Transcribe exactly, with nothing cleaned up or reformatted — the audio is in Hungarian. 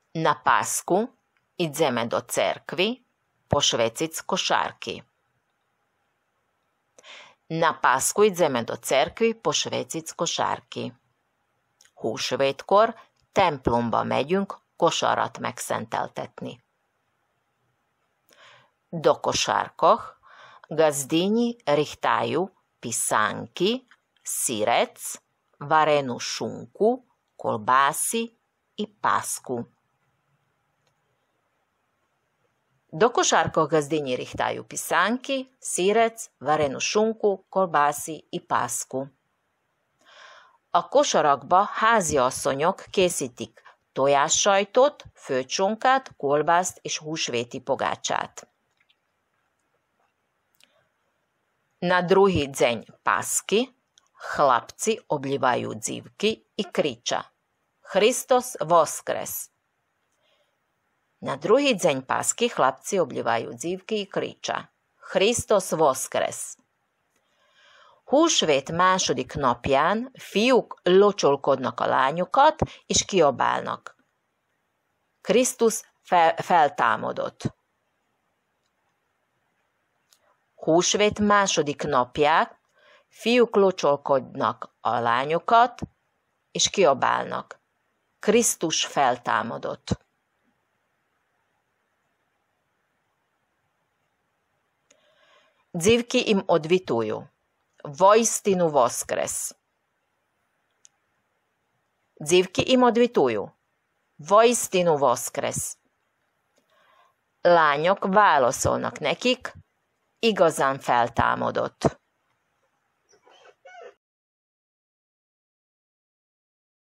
Na Pasku ideme do cerkvi pošvecic košarki. Na Pasku ideme do cerkvi pošvecic košárki. Húsvétkor templomba megyünk kosarat megszenteltetni. Do košárkoh gazdinji rihtaju pisanki, sirec, varenu šunku, kolbasi i pasku. Do košárkoh gazdinji rihtaju pisanki, sirec, varenu šunku, kolbászi i pasku. A kosarakba háziasszonyok készítik tojássajtot, főcsonkát, kolbászt és húsvéti pogácsát. Na drugi dzenj Paski hlapci obljivaju dzivki i kriča Hristos voskres. Na drugi dzenj Paski hlapci obljivaju dzivki i kriča Hristos voskres. Húsvét második napján fiúk locsolkodnak a lányokat, és kiabálnak. Krisztus fel, feltámadott. Húsvét második napján fiúk locsolkodnak a lányokat, és kiabálnak. Krisztus feltámadott. Dzivki im odvituju. Voistinu voskres. Dzivki im odvituju. Voistinu voskres. Lányok válaszolnak nekik, igazán feltámadott.